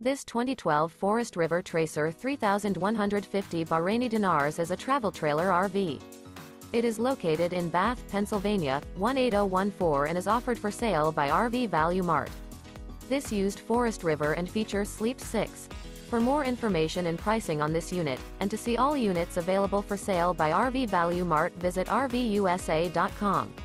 This 2012 Forest River Tracer 3,150 Bahraini dinars is a travel trailer RV. It is located in Bath, Pennsylvania, 18014 and is offered for sale by RV Value Mart. This used Forest River and features Sleep 6. For more information and pricing on this unit, and to see all units available for sale by RV Value Mart, visit RVUSA.com.